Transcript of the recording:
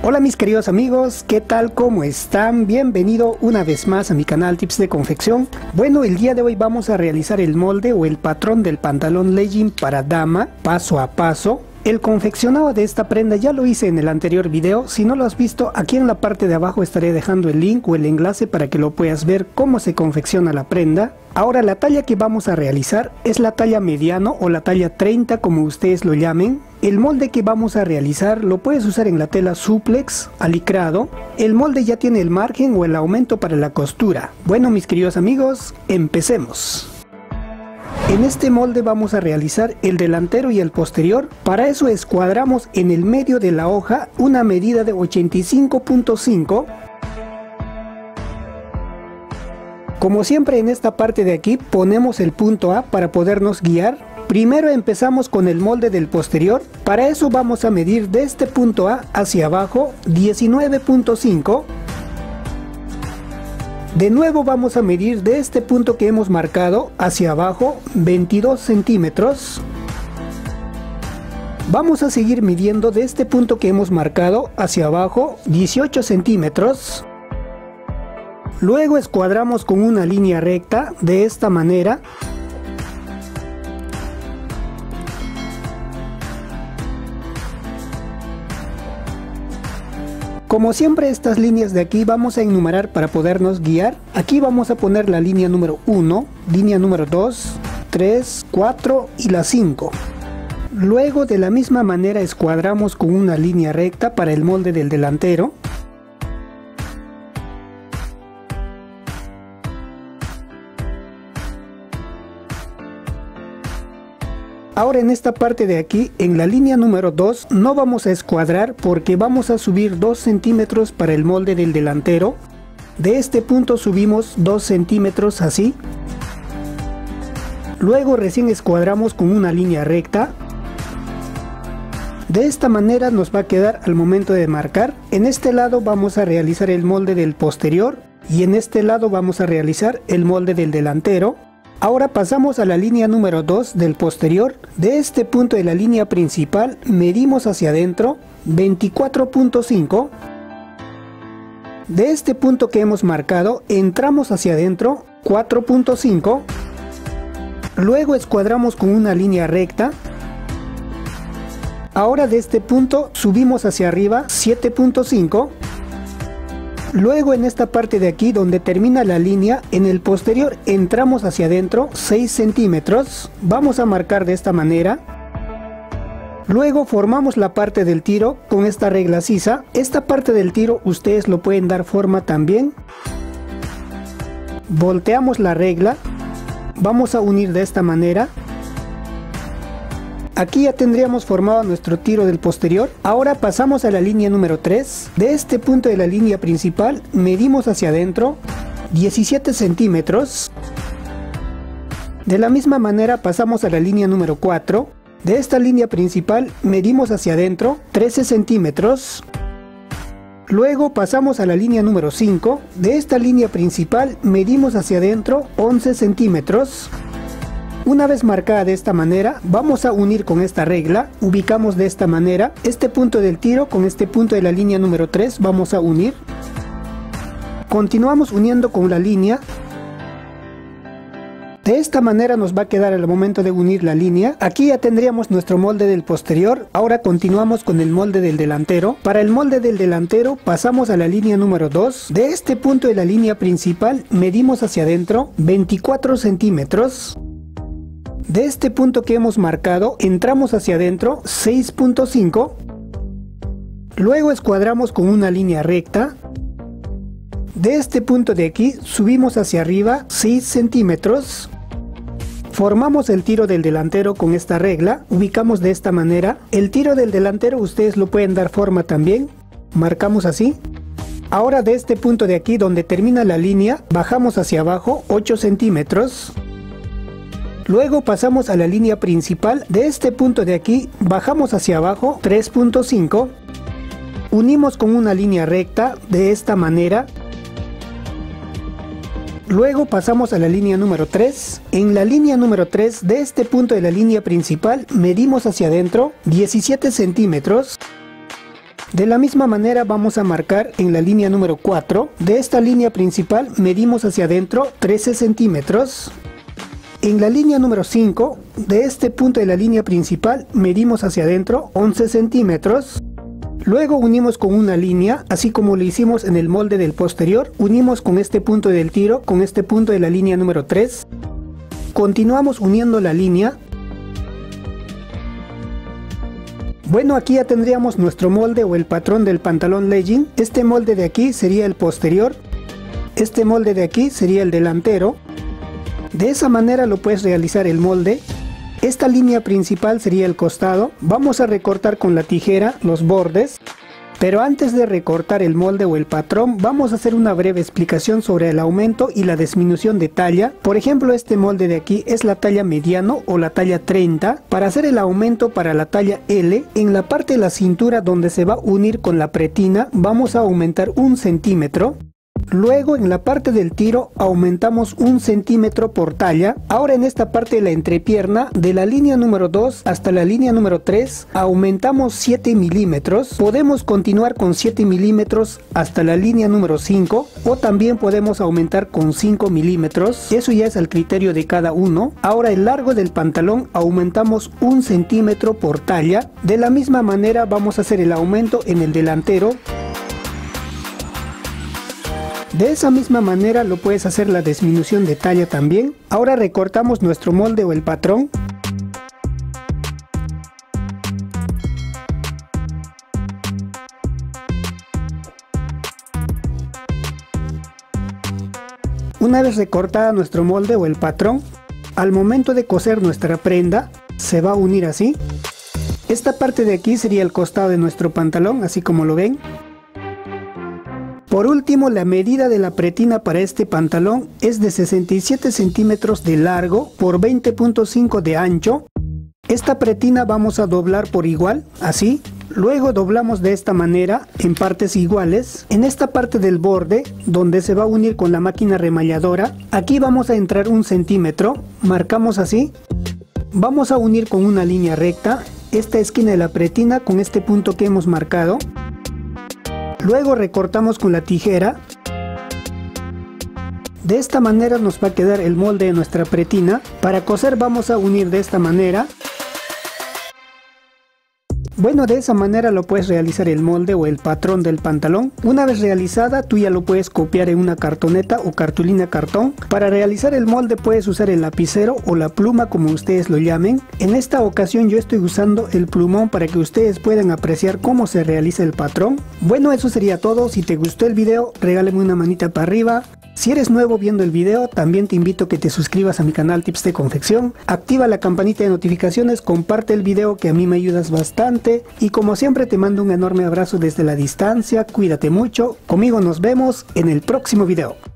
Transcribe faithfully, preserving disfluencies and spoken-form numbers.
Hola mis queridos amigos, ¿qué tal? ¿Cómo están? Bienvenido una vez más a mi canal Tips de Confección. Bueno, el día de hoy vamos a realizar el molde o el patrón del pantalón legging para dama, paso a paso. El confeccionado de esta prenda ya lo hice en el anterior video. Si no lo has visto, aquí en la parte de abajo estaré dejando el link o el enlace para que lo puedas ver cómo se confecciona la prenda. Ahora la talla que vamos a realizar es la talla mediano o la talla treinta, como ustedes lo llamen. El molde que vamos a realizar lo puedes usar en la tela suplex, alicrado. El molde ya tiene el margen o el aumento para la costura. Bueno mis queridos amigos, empecemos. En este molde vamos a realizar el delantero y el posterior. Para eso escuadramos en el medio de la hoja una medida de ochenta y cinco punto cinco. Como siempre, en esta parte de aquí ponemos el punto A para podernos guiar. Primero empezamos con el molde del posterior. Para eso vamos a medir de este punto A hacia abajo diecinueve punto cinco. De nuevo vamos a medir de este punto que hemos marcado hacia abajo veintidós centímetros. Vamos a seguir midiendo de este punto que hemos marcado hacia abajo dieciocho centímetros. Luego escuadramos con una línea recta de esta manera. Como siempre, estas líneas de aquí vamos a enumerar para podernos guiar. Aquí vamos a poner la línea número uno, línea número dos, tres, cuatro y la cinco. Luego de la misma manera escuadramos con una línea recta para el molde del delantero. Ahora en esta parte de aquí, en la línea número dos, no vamos a escuadrar porque vamos a subir dos centímetros para el molde del delantero. De este punto subimos dos centímetros así. Luego recién escuadramos con una línea recta. De esta manera nos va a quedar al momento de marcar. En este lado vamos a realizar el molde del posterior y en este lado vamos a realizar el molde del delantero. Ahora pasamos a la línea número dos del posterior. De este punto de la línea principal medimos hacia adentro veinticuatro punto cinco. De este punto que hemos marcado entramos hacia adentro cuatro punto cinco. Luego escuadramos con una línea recta. Ahora de este punto subimos hacia arriba siete punto cinco. Luego en esta parte de aquí donde termina la línea, en el posterior entramos hacia adentro seis centímetros. Vamos a marcar de esta manera. Luego formamos la parte del tiro con esta regla sisa. Esta parte del tiro ustedes lo pueden dar forma también. Volteamos la regla. Vamos a unir de esta manera. Aquí ya tendríamos formado nuestro tiro del posterior. Ahora pasamos a la línea número tres. De este punto de la línea principal medimos hacia adentro diecisiete centímetros. De la misma manera pasamos a la línea número cuatro. De esta línea principal medimos hacia adentro trece centímetros. Luego pasamos a la línea número cinco. De esta línea principal medimos hacia adentro once centímetros. Una vez marcada de esta manera, vamos a unir con esta regla. Ubicamos de esta manera este punto del tiro con este punto de la línea número tres. Vamos a unir. Continuamos uniendo con la línea. De esta manera nos va a quedar al momento de unir la línea. Aquí ya tendríamos nuestro molde del posterior. Ahora continuamos con el molde del delantero. Para el molde del delantero pasamos a la línea número dos. De este punto de la línea principal medimos hacia adentro veinticuatro centímetros. De este punto que hemos marcado entramos hacia adentro seis punto cinco. Luego escuadramos con una línea recta. De este punto de aquí subimos hacia arriba seis centímetros. Formamos el tiro del delantero con esta regla. Ubicamos de esta manera. El tiro del delantero ustedes lo pueden dar forma también. Marcamos así. Ahora de este punto de aquí donde termina la línea bajamos hacia abajo ocho centímetros. Luego pasamos a la línea principal. De este punto de aquí bajamos hacia abajo tres punto cinco. Unimos con una línea recta de esta manera. Luego pasamos a la línea número tres. En la línea número tres, de este punto de la línea principal, medimos hacia adentro diecisiete centímetros. De la misma manera vamos a marcar en la línea número cuatro. De esta línea principal medimos hacia adentro trece centímetros. En la línea número cinco, de este punto de la línea principal medimos hacia adentro once centímetros. Luego unimos con una línea, así como lo hicimos en el molde del posterior. Unimos con este punto del tiro, con este punto de la línea número tres. Continuamos uniendo la línea. Bueno, aquí ya tendríamos nuestro molde o el patrón del pantalón legging. Este molde de aquí sería el posterior. Este molde de aquí sería el delantero. De esa manera lo puedes realizar el molde. Esta línea principal sería el costado. Vamos a recortar con la tijera los bordes. Pero antes de recortar el molde o el patrón, vamos a hacer una breve explicación sobre el aumento y la disminución de talla. Por ejemplo, este molde de aquí es la talla mediano o la talla treinta. Para hacer el aumento para la talla L, en la parte de la cintura donde se va a unir con la pretina, vamos a aumentar un centímetro. Luego en la parte del tiro aumentamos un centímetro por talla. Ahora en esta parte de la entrepierna, de la línea número dos hasta la línea número tres, aumentamos siete milímetros. Podemos continuar con siete milímetros hasta la línea número cinco, o también podemos aumentar con cinco milímetros. Eso ya es al criterio de cada uno. Ahora el largo del pantalón aumentamos un centímetro por talla. De la misma manera vamos a hacer el aumento en el delantero. De esa misma manera lo puedes hacer la disminución de talla también. Ahora recortamos nuestro molde o el patrón. Una vez recortada nuestro molde o el patrón, al momento de coser nuestra prenda, se va a unir así. Esta parte de aquí sería el costado de nuestro pantalón, así como lo ven. Por último, la medida de la pretina para este pantalón es de sesenta y siete centímetros de largo por veinte punto cinco de ancho. Esta pretina vamos a doblar por igual, así. Luego doblamos de esta manera en partes iguales. En esta parte del borde, donde se va a unir con la máquina remalladora, aquí vamos a entrar un centímetro. Marcamos así. Vamos a unir con una línea recta esta esquina de la pretina con este punto que hemos marcado. Luego recortamos con la tijera. De esta manera nos va a quedar el molde de nuestra pretina. Para coser vamos a unir de esta manera. Bueno, de esa manera lo puedes realizar el molde o el patrón del pantalón. Una vez realizada, tú ya lo puedes copiar en una cartoneta o cartulina cartón. Para realizar el molde puedes usar el lapicero o la pluma, como ustedes lo llamen. En esta ocasión yo estoy usando el plumón para que ustedes puedan apreciar cómo se realiza el patrón. Bueno, eso sería todo. Si te gustó el video, regálame una manita para arriba. Si eres nuevo viendo el video, también te invito a que te suscribas a mi canal Tips de Confección, activa la campanita de notificaciones, comparte el video que a mí me ayudas bastante, y como siempre te mando un enorme abrazo desde la distancia. Cuídate mucho, conmigo nos vemos en el próximo video.